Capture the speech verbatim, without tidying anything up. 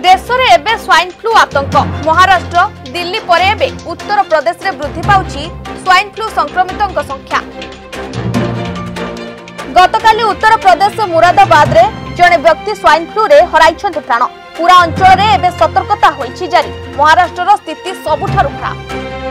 देश में एबे स्वाइन फ्लू आतंक महाराष्ट्र दिल्ली पर एबे उत्तर प्रदेश में वृद्धि पाउछि स्वाइन फ्लू संक्रमितों संख्या। गतकाली उत्तर प्रदेश मुरादाबाद रे जड़े व्यक्ति स्वाइन फ्लू रे हराइछन्ति प्राण। पूरा अंचल रे एबे सतर्कता होइछि जारी। महाराष्ट्र स्थिति सबुठारु खराब।